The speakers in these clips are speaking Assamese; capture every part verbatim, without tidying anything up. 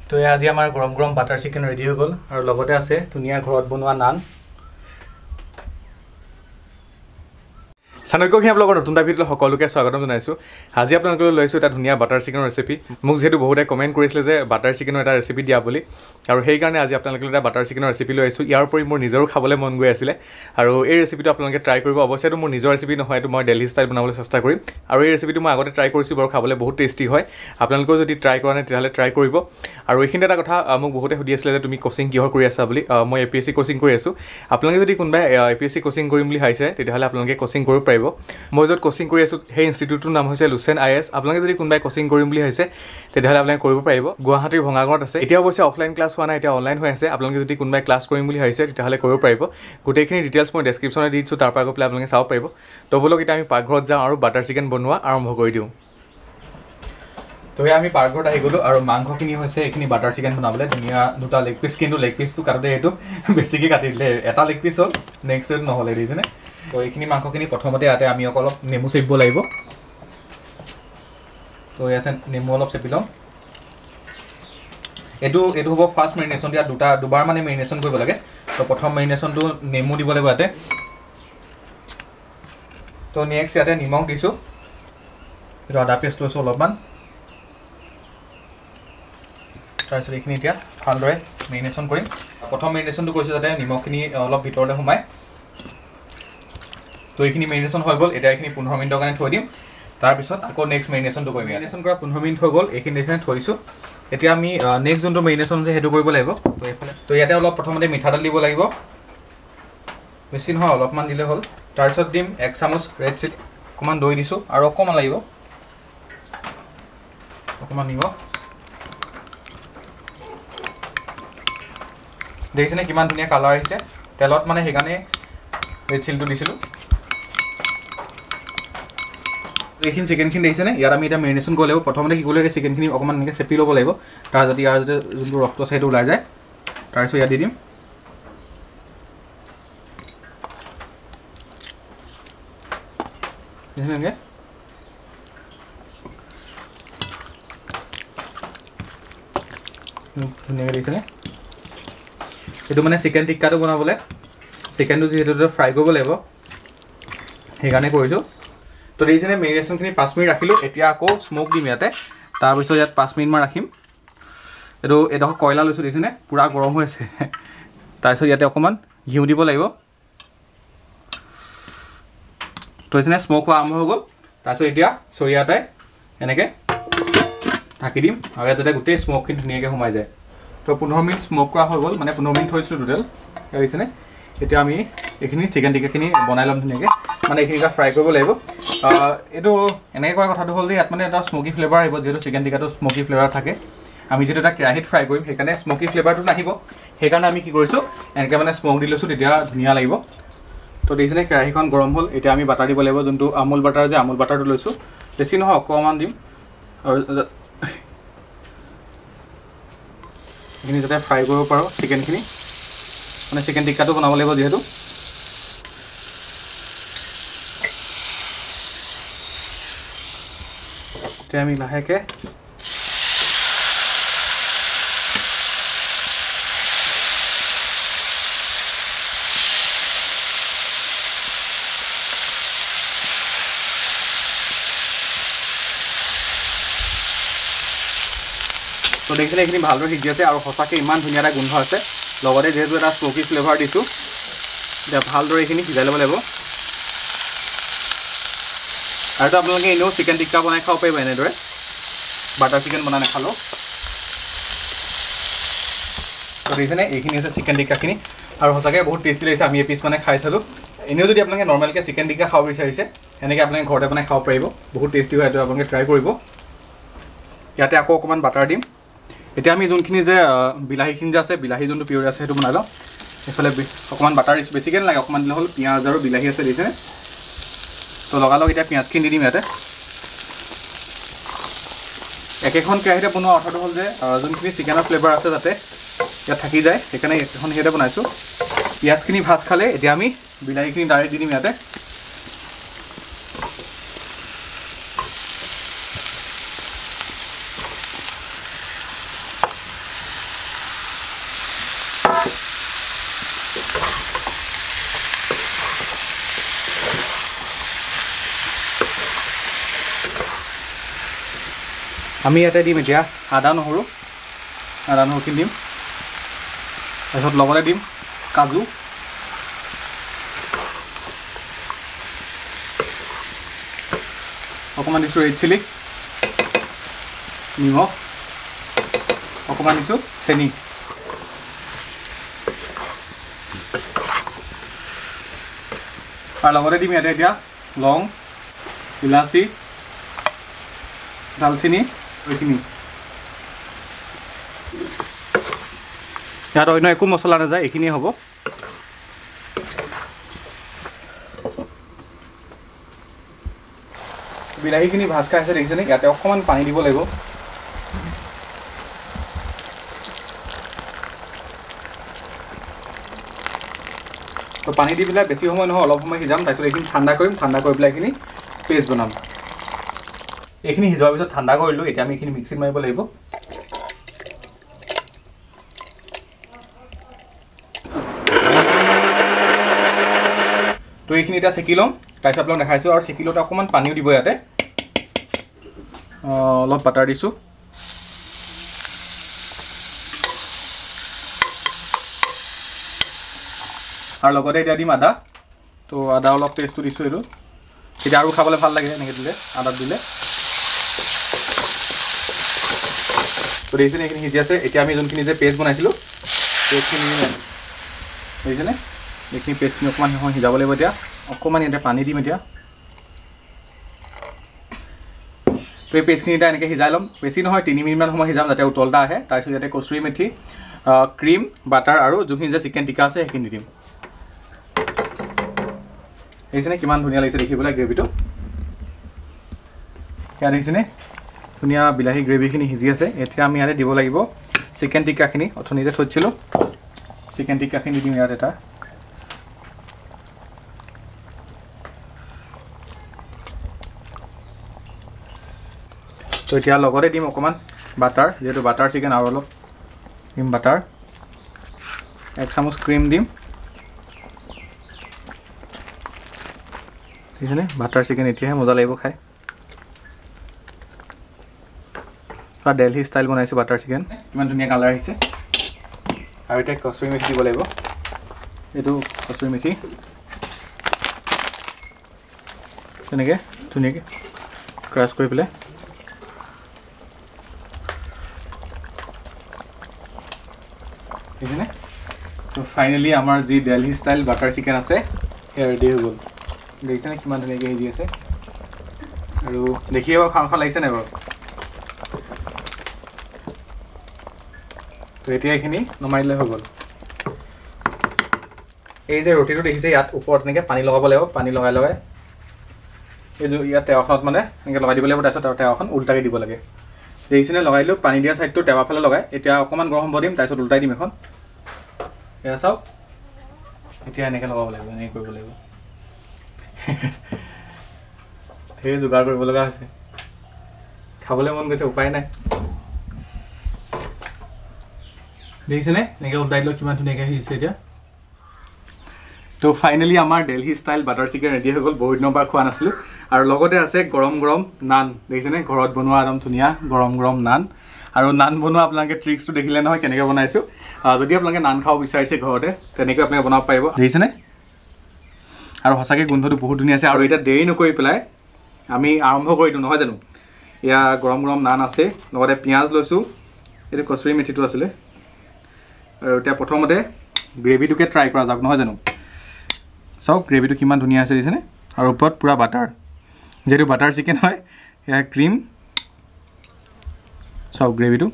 তো আজি আমাৰ গৰম গৰম বাটাৰ চিকেন ৰেডি হৈ গ'ল আৰু লগতে আছে ধুনীয়া ঘৰত বনোৱা নান। চাণক্য ব্লগৰ নতুন এটা ভিডিঅ'লৈ সকলোকে স্বাগতম জনাইছোঁ। আজি আপোনালোকলৈ লৈছোঁ এটা ধুনীয়া বাটাৰ চিকেনৰ ৰেচিপি। মোক যিহেতু বহুতে কমেণ্ট কৰিছিলে যে বাটাৰ চিকেনৰ এটা ৰেচিপি দিয়া বুলি, আৰু সেইকাৰণে আজি আপোনালোকলৈ এটা বাটাৰ চিকেনৰ ৰেচিপি লৈ আহিছোঁ। ইয়াৰ উপৰি মোৰ নিজৰো খাবলৈ মন গৈ আছিলে, আৰু এই ৰেচিপিটো আপোনালোকে ট্ৰাই কৰিব। অৱশ্যে এইটো মোৰ নিজৰ ৰেচিপি নহয়, এইটো মই দিল্লী ষ্টাইল বনাবলৈ চেষ্টা কৰিম। আৰু এই ৰেচিপিটো মই আগতে ট্ৰাই কৰিছোঁ বাৰু, খাবলৈ বহুত টেষ্টি হয়। আপোনালোকেও যদি ট্ৰাই কৰা নাই তেতিয়াহ'লে ট্ৰাই কৰিব। আৰু এইখিনি এটা কথা, মোক বহুতে সুধি আছিলে যে তুমি কোচিং কিহৰ কৰি আছা বুলি। মই A P S C coaching কৰি আছোঁ। আপোনালোকে যদি কোনোবাই A P S C coaching কৰিম বুলি ভাবিছে তেতিয়াহ'লে আপোনালোকে কোচিং কৰিব পাৰিব। মই য'ত কোচিং কৰি আছোঁ সেই ইনষ্টিটিউটটোৰ নাম হৈছে লুচেন আই এছ। আপোনালোকে যদি কোনোবাই কোচিং কৰিম বুলি ভাবিছে তেতিয়াহ'লে আপোনালোকে কৰিব পাৰিব। গুৱাহাটীৰ ভঙাগড়ত আছে। এতিয়া অৱশ্যে অফলাইন ক্লাছ হোৱা নাই, এতিয়া অনলাইন হৈ আছে। আপোনালোকে যদি কোনোবাই ক্লাছ কৰিম বুলি ভাবিছে তেতিয়াহ'লে কৰিব পাৰিব। গোটেইখিনি ডিটেইলছ মই ডেছক্ৰিপশ্যনত দি দিছোঁ, তাৰ পৰা গৈ পেলাই আপোনালোকে চাব পাৰিব। তো বলক এতিয়া আমি পাকঘৰত যাওঁ আৰু বাটাৰ চিকেন বনোৱা আৰম্ভ কৰি দিওঁ। তো আমি পাকঘৰত আহি গ'লোঁ, আৰু মাংসখিনি হৈছে এইখিনি বাটাৰ চিকেন বনাবলৈ। ধুনীয়া দুটা লেগ পিচ, কিন্তু লেগ পিচটো কাটোতে এইটো বেছিকৈ কাটি দিলে। এটা লেগ পিচ হ'ল, নেক্সট এইটো নহ'লে, দেখিছেনে? তো এইখিনি মাংসখিনি প্ৰথমতে ইয়াতে আমি অলপ নেমু চেপিব লাগিব। তো ইয়াতে নেমু অলপ চেপি লওঁ। এইটো এইটো হ'ব ফাৰ্ষ্ট মেৰিনেশ্যন। ইয়াত দুটা দুবাৰ মানে মেৰিনেশ্যন কৰিব লাগে। তো প্ৰথম মেৰিনেশ্যনটো নেমু দিব লাগিব ইয়াতে। তো নেক্সট ইয়াতে নিমখ দিছোঁ। এইটো আদা পেষ্ট লৈছোঁ অলপমান। তাৰপিছত এইখিনি এতিয়া ভালদৰে মেৰিনেশ্যন কৰিম। প্ৰথম মেৰিনেশ্যনটো কৰিছোঁ যাতে নিমখখিনি অলপ ভিতৰলৈ সোমায়। তো এইখিনি মেৰিনেশ্যন হৈ গ'ল। এতিয়া এইখিনি পোন্ধৰ মিনিটৰ কাৰণে থৈ দিম। তাৰপিছত আকৌ নেক্সট মেৰিনেশ্যনটো কৰিম। মেৰিনেশ্যন কৰা পোন্ধৰ মিনিট হৈ গ'ল, এইখিনি নিচিনা থৈছোঁ। এতিয়া আমি নেক্সট যোনটো মেৰিনেশ্যন আছে সেইটো কৰিব লাগিব। তো এইফালে তো ইয়াতে অলপ প্ৰথমতে মিঠাতেল দিব লাগিব, বেছি নহয় অলপমান দিলে হ'ল। তাৰপিছত দিম এক চামুচ ৰেড চিলি, অকণমান দৈ দিছোঁ, আৰু অকণমান লাগিব, অকণমান নিমখ। দেখিছেনে কিমান ধুনীয়া কালাৰ আহিছে তেলত, মানে সেইকাৰণে ৰেড চিলিটো দিছিলোঁ। এইখিনি চিকেনখিনি দেখিছেনে? ইয়াত আমি এতিয়া মেৰিনেশ্যন কৰিব লাগিব। প্ৰথমতে কি কৰিব লাগিব, চিকেনখিনি অকণমান এনেকৈ চেপি ল'ব লাগিব, তাৰ যদি ইয়াৰ যদি যোনটো ৰসটো আছে সেইটো ওলাই যায়। তাৰপিছত ইয়াত দি দিম এনেকৈ। ধুনীয়াকৈ দেখিছেনে? এইটো মানে চিকেন টিক্কাটো বনাবলৈ, চিকেনটো যিহেতু ফ্ৰাই কৰিব লাগিব সেইকাৰণে কৰিছোঁ। তো দেখিছেনে মেৰিনেশ্যনখিনি পাঁচ মিনিট ৰাখিলোঁ। এতিয়া আকৌ স্ম'ক দিম ইয়াতে। তাৰপিছত ইয়াত পাঁচ মিনিটমান ৰাখিম। এইটো এডোখৰ কয়লা লৈছোঁ, দেখিছেনে পূৰা গৰম হৈ আছে। তাৰপিছত ইয়াতে অকণমান ঘিউ দিব লাগিব। তো দেখিছেনে স্ম'ক হোৱা আৰম্ভ হৈ গ'ল। তাৰপিছত এতিয়া চৰিয়া এটাই এনেকৈ ঢাকি দিম, আৰু ইয়াত যাতে গোটেই স্ম'কখিনি ধুনীয়াকৈ সোমাই যায়। তো পোন্ধৰ মিনিট স্ম'ক কৰা হৈ গ'ল, মানে পোন্ধৰ মিনিট থৈছিলোঁ টোটেল। দেখিছেনে? এতিয়া আমি এইখিনি চিকেন টিক্কাখিনি বনাই ল'ম ধুনীয়াকৈ, মানে এইখিনি এটা ফ্ৰাই কৰিব লাগিব। এইটো এনেকৈ কৰা কথাটো হ'ল যে ইয়াত মানে এটা স্ম'কি ফ্লেভাৰ আহিব, যিহেতু চিকেন টিক্কাটো স্ম'কি ফ্লেভাৰ থাকে। আমি যিহেতু এটা কেৰাহীত ফ্ৰাই কৰিম সেইকাৰণে স্ম'কি ফ্লেভাৰটো নাহিব। সেইকাৰণে আমি কি কৰিছোঁ, এনেকৈ মানে স্ম'ক দি লৈছোঁ, তেতিয়া ধুনীয়া লাগিব। তো দেখিছেনে কেৰাহীখন গৰম হ'ল। এতিয়া আমি বাটাৰ দিব লাগিব, যোনটো আমুল বাটাৰ যে আমুল বাটাৰটো লৈছোঁ। বেছি নহয় অকণমান দিম, আৰু এইখিনি যাতে ফ্ৰাই কৰিব পাৰোঁ চিকেনখিনি, মানে চিকেন টিক্কাটো বনাব লাগিব যিহেতু। এতিয়া আমি লাহেকৈ তো দেখিছিলে এইখিনি ভালদৰে সিজি আছে, আৰু সঁচাকৈ ইমান ধুনীয়া এটা গোন্ধ আছে। লগতে যিহেতু এটা স্ম'কি ফ্লেভাৰ দিছোঁ, এতিয়া ভালদৰে এইখিনি সিজাই ল'ব লাগিব। আৰু আপোনালোকে এনেও চিকেন টিক্কা বনাই খাব পাৰিব এনেদৰে, বাটাৰ চিকেন বনাই নাখালেও। তো দেখিছেনে এইখিনি হৈছে চিকেন টিক্কাখিনি, আৰু সঁচাকৈ বহুত টেষ্টি লাগিছে। আমি এপিচ মানে খাই চালোঁ। এনেও যদি আপোনালোকে নৰ্মেলকৈ চিকেন টিক্কা খাব বিচাৰিছে এনেকৈ আপোনালোকে ঘৰতে বনাই খাব পাৰিব, বহুত টেষ্টি হয়। এইটো আপোনালোকে ট্ৰাই কৰিব। ইয়াতে আকৌ অকণমান বাটাৰ দিম। এতিয়া আমি যোনখিনি যে বিলাহীখিনি যে আছে, বিলাহী যোনটো পিয়ৰ আছে সেইটো বনাই লওঁ। এইফালে অকণমান বাটাৰ বেছিকৈ নালাগে, অকণমান দিলে হ'ল। পিঁয়াজ আৰু বিলাহী আছে, দেখিছেনে? তো লগালগ এতিয়া পিঁয়াজখিনি দি দিম ইয়াতে। একেখন কেৰাহীতে বনোৱা অৰ্থটো হ'ল যে যোনখিনি চিকেনৰ ফ্লেভাৰ আছে যাতে ইয়াত থাকি যায়, সেইকাৰণে এখন হেৰিতে বনাইছোঁ। পিঁয়াজখিনি ভাজ খালে এতিয়া আমি বিলাহীখিনি ডাইৰেক্ট দি দিম ইয়াতে। আমি ইয়াতে দিম এতিয়া আদা নহৰু আদা নহৰুখিনি দিম তাৰপিছত লগতে দিম কাজু অকণমান দিছোঁ ৰেড চিলি নিমখ অকণমান দিছোঁ চেনি আৰু লগতে দিম ইয়াতে এতিয়া লং ইলাচি দালচেনি এইখিনি ইয়াত অন্য একো মছলা নাযায় এইখিনিয়ে হ'ব বিলাহীখিনি ভাজ খাই আছে দেখিছেনে ইয়াতে অকণমান পানী দিব লাগিব তো পানী দি পেলাই বেছি সময় নহয় অলপ সময় সিজাম তাৰপিছত এইখিনি ঠাণ্ডা কৰিম ঠাণ্ডা কৰি পেলাই এইখিনি পেষ্ট বনাম এইখিনি সিজোৱাৰ পিছত ঠাণ্ডা কৰিলোঁ এতিয়া আমি এইখিনি মিক্সিত মাৰিব লাগিব তো এইখিনি এতিয়া চেকি ল'ম তাৰপিছত আপোনাক দেখাইছোঁ আৰু চেকি লওঁতে অকণমান পানীও দিব ইয়াতে অলপ বাটাৰ দিছোঁ আৰু লগতে এতিয়া দিম আদা তো আদা অলপ টেষ্টটো দিছোঁ এইটো তেতিয়া আৰু খাবলৈ ভাল লাগে এনেকৈ দিলে আদাত দিলে তো দেখিছেনে এইখিনি সিজি আছে এতিয়া আমি যোনখিনি যে পেষ্ট বনাইছিলোঁ পেষ্টখিনি দেখিছেনে এইখিনি পেষ্টখিনি অকণমান সময় সিজাব লাগিব এতিয়া অকণমান ইয়াতে পানী দিম এতিয়া তো এই পেষ্টখিনি এতিয়া এনেকৈ সিজাই ল'ম বেছি নহয় তিনি মিনিটমান সময় সিজাম যাতে উতলটা আহে তাৰপিছত ইয়াতে কচুৰি মেথি ক্ৰীম বাটাৰ আৰু যোনখিনি যে চিকেন টিকা আছে সেইখিনি দিম দেখিছেনে কিমান ধুনীয়া লাগিছে দেখিবলৈ গ্ৰেভিটো ইয়াত দেখিছেনে ধুনীয়া বিলাহী গ্ৰেভিখিনি সিজি আছে এতিয়া আমি ইয়াতে দিব লাগিব চিকেন টিক্কাখিনি অথনি যে থৈছিলোঁ চিকেন টিক্কাখিনি দিম ইয়াত এটা তো এতিয়া লগতে দিম অকণমান বাটাৰ যিহেতু বাটাৰ চিকেন আৰু অলপ দিম বাটাৰ এক চামুচ ক্ৰীম দিম দেখিছেনে বাটাৰ চিকেন এতিয়াহে মজা লাগিব খাই দেলহি ষ্টাইল বনাইছোঁ বাটাৰ চিকেন কিমান ধুনীয়া কালাৰ আহিছে আৰু এতিয়া কচুৰি মেথি দিব লাগিব এইটো কচুৰি মেথি তেনেকৈ ধুনীয়াকৈ ক্ৰাছ কৰি পেলাই দেখিছেনে তো ফাইনেলি আমাৰ যি দেলহি ষ্টাইল বাটাৰ চিকেন আছে সেয়া ৰেডি হৈ গ'ল দেখিছেনে কিমান ধুনীয়াকৈ সিজি আছে আৰু দেখিয়ে বাৰু খাওঁ খাওঁ লাগিছে নাই বাৰু তো এতিয়া এইখিনি নমাই দিলে হৈ গ'ল এই যে ৰুটিটো দেখিছে ইয়াত ওপৰত এনেকৈ পানী লগাব লাগিব পানী লগাই লগাই এই যে ইয়াত টেৱাখনত মানে এনেকৈ লগাই দিব লাগিব তাৰপিছত টেৱাখন উল্টাকৈ দিব লাগে দেখিছেনে লগাই দিলোঁ পানী দিয়া ছাইডটো টেৱা ফালে লগাই এতিয়া অকণমান গৰম হ'ব দিম তাৰপিছত উল্টাই দিম এখন এয়া চাওক এতিয়া এনেকৈ লগাব লাগিব এনেকৈ কৰিব লাগিব ধেৰ যোগাৰ কৰিব লগা হৈছে খাবলৈ মন গৈছে উপায় নাই দেখিছেনে এনেকৈ উল্টাই দিলোঁ কিমান ধুনীয়াকৈ সিজিছে এতিয়া তো ফাইনেলি আমাৰ Delhi style butter chicken ready হৈ গ'ল বহুত দিনৰ পৰা খোৱা নাছিলোঁ আৰু লগতে আছে গৰম গৰম নান দেখিছেনে ঘৰত বনোৱা একদম ধুনীয়া গৰম গৰম নান আৰু নান বনোৱা আপোনালোকে ট্ৰিক্সটো দেখিলে নহয় কেনেকৈ বনাইছোঁ যদি আপোনালোকে নান খাব বিচাৰিছে ঘৰতে তেনেকৈ আপোনালোকে বনাব পাৰিব দেখিছেনে আৰু সঁচাকৈ গোন্ধটো বহুত ধুনীয়া আছে আৰু এতিয়া দেৰি নকৰি পেলাই আমি আৰম্ভ কৰি দিওঁ নহয় জানো এয়া গৰম গৰম নান আছে লগতে পিঁয়াজ লৈছোঁ এইটো কচুৰি মেথিটো আছিলে আৰু এতিয়া প্ৰথমতে গ্ৰেভিটোকে ট্ৰাই কৰা যাওক নহয় জানো চাওক গ্ৰেভিটো কিমান ধুনীয়া আছে দেখিছেনে আৰু ওপৰত পূৰা বাটাৰ যিহেতু বাটাৰ চিকেন হয় এয়া ক্ৰীম চাওক গ্ৰেভিটো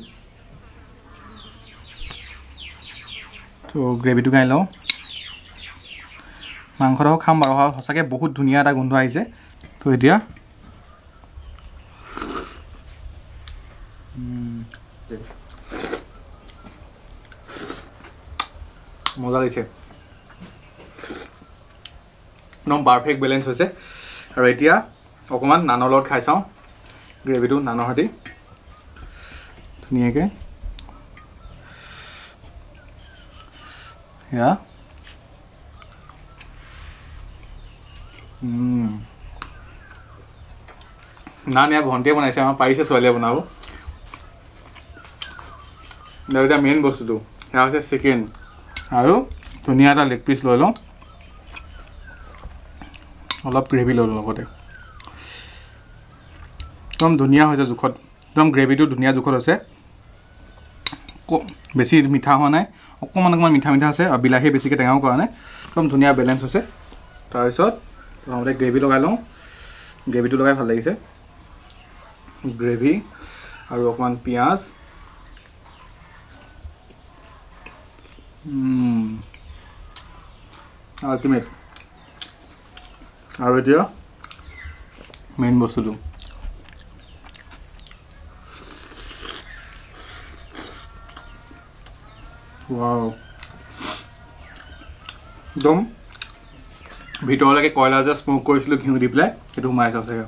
তো গ্ৰেভিটো খাই লওঁ মাংসটো খাম বাৰু সঁচাকৈ বহুত ধুনীয়া এটা গোন্ধ আহিছে তো এতিয়া মজা লাগিছে একদম পাৰফেক্ট বেলেঞ্চ হৈছে আৰু এতিয়া অকণমান নানৰ লগত খাই চাওঁ গ্ৰেভিটো নানৰ সৈতে ধুনীয়াকৈ এয়া নান এয়া ভণ্টিয়ে বনাইছে আমাৰ পাৰিছে ছোৱালীয়ে বনাব এতিয়া মেইন বস্তুটো সেয়া হৈছে চিকেন আৰু ধুনীয়া এটা লেগ পিচ লৈ লওঁ অলপ গ্ৰেভি লৈ লওঁ লগতে একদম ধুনীয়া হৈছে জোখত একদম গ্ৰেভিটো ধুনীয়া জোখত আছে বেছি মিঠা হোৱা নাই অকণমান অকণমান মিঠা মিঠা আছে আৰু বিলাহী বেছিকৈ টেঙাও কৰা নাই একদম ধুনীয়া বেলেঞ্চ হৈছে তাৰপিছত প্ৰথমতে গ্ৰেভি লগাই লওঁ গ্ৰেভিটো লগাই ভাল লাগিছে গ্ৰেভি আৰু অকণমান পিঁয়াজ আল্টিমেট আৰু এতিয়া মেইন বস্তুটো ৱাও একদম ভিতৰলৈকে কয়লা যে স্মক কৰিছিলোঁ ঘিউ দি পেলাই সেইটো সোমাই আছে চাগে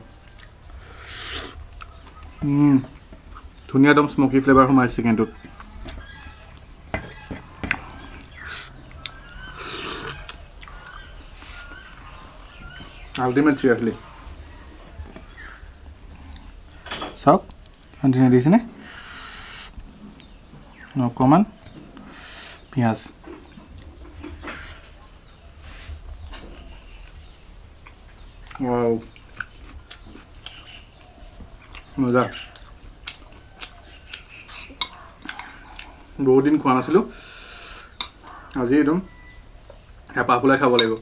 ধুনীয়া একদম স্মকি ফ্লেভাৰ সোমাইছে চিকেনটোত আল্টিমেট চিৰিয়াছলি চাওক ধুনীয়া দিছেনে অকণমান পিঁয়াজ ৱাও মজা বহুত দিন খোৱা নাছিলোঁ আজি একদম হেঁপাহ পলাই খাব লাগিব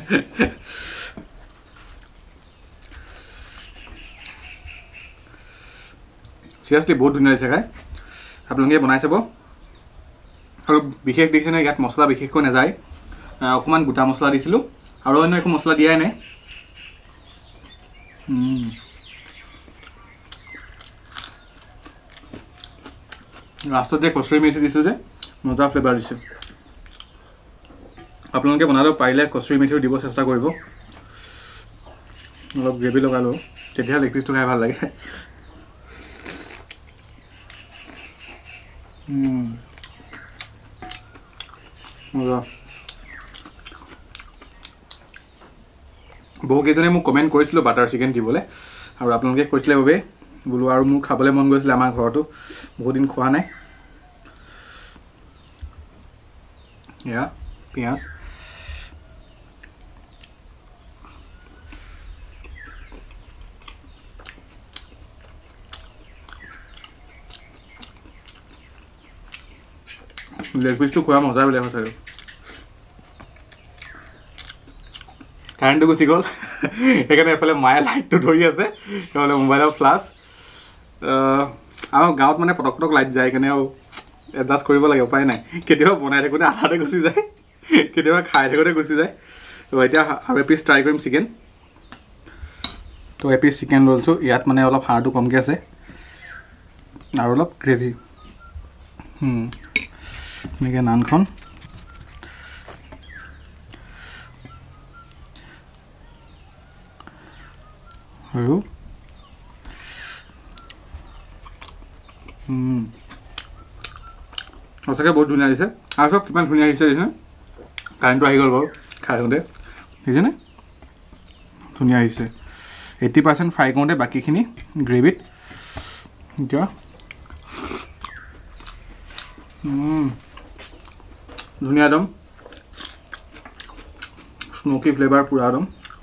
চিৰিয়াছলি বহুত ধুনীয়া হৈছে খাই আপোনালোকে বনাই চাব আৰু বিশেষ দেখিছেনে ইয়াত মছলা বিশেষকৈ নাযায় অকণমান গোটা মছলা দিছিলোঁ আৰু অন্য একো মছলা দিয়াই নাই লাষ্টত যে কচুৰি মেথি দিছোঁ যে মজা ফ্লেভাৰ দিছে আপোনালোকে বনালেও পাৰিলে কচুৰি মেথিও দিব চেষ্টা কৰিব অলপ গ্ৰেভি লগাই লওঁ তেতিয়া লেগ পিচটো খাই ভাল লাগে মজা বহুকেইজনে মোক কমেণ্ট কৰিছিলোঁ বাটাৰ চিকেন দিবলৈ আৰু আপোনালোকে কৈছিলে বাবে বোলো আৰু মোৰ খাবলৈ মন গৈছিলে আমাৰ ঘৰতো বহুত দিন খোৱা নাই এয়া পিঁয়াজ লেগ পিচটো খোৱা মজা বেলেগ সঁচাকৈ কাৰেণ্টটো গুচি গ'ল সেইকাৰণে এফালে মায়ে লাইটটো ধৰি আছে সেইফালে মোবাইলৰ ফ্লাছ আমাৰ গাঁৱত মানে পটক পটক লাইট যায় সেইকাৰণে আৰু এডজাষ্ট কৰিব লাগে উপায় নাই কেতিয়াবা বনাই থাকোঁতে আধাতে গুচি যায় কেতিয়াবা খাই থাকোঁতে গুচি যায় তো এতিয়া আৰু এপিচ ট্ৰাই কৰিম চিকেন তো এপিচ চিকেন লৈছোঁ ইয়াত মানে অলপ হাড়টো কমকৈ আছে আৰু অলপ গ্ৰেভি এনেকৈ নানখন আৰু সঁচাকৈ বহুত ধুনীয়া দিছে আৰু চব কিমান ধুনীয়া আহিছে দিছে কাৰেণ্টটো আহি গ'ল বাৰু খাই থাকোঁতে দেখিছেনে ধুনীয়া আহিছে এইট্টি পাৰ্চেণ্ট ফ্ৰাই কৰোঁতে বাকীখিনি গ্ৰেভিত এতিয়া ধুনীয়া একদম স্মকি ফ্লেভাৰ পূৰা একদম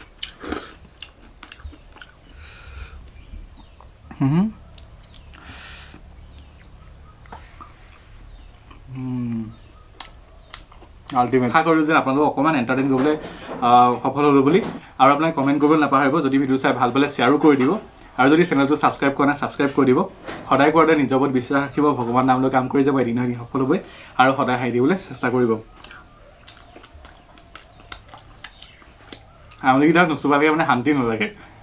আল্টিমেট আশা কৰোঁ যে আপোনালোকক অকণমান এণ্টাৰটেইন কৰিবলৈ সফল হ'লোঁ বুলি আৰু আপোনালোকে কমেণ্ট কৰিবলৈ নাপাহৰিব যদি ভিডিঅ' চাই ভাল পালে শ্বেয়াৰো কৰি দিব আৰু যদি চেনেলটো ছাবস্ক্ৰাইব কৰা নাই ছাবস্ক্ৰাইব কৰি দিব সদায় কৰোঁতে নিজৰ ওপৰত বিশ্বাস ৰাখিব ভগৱান নাম লৈ কাম কৰি যাব এদিন এদিন সফল হ'বই আৰু সদায় হাঁহি দিবলৈ চেষ্টা কৰিব আঙুলিকেইটা নুচুবালৈকে মানে শান্তি নালাগে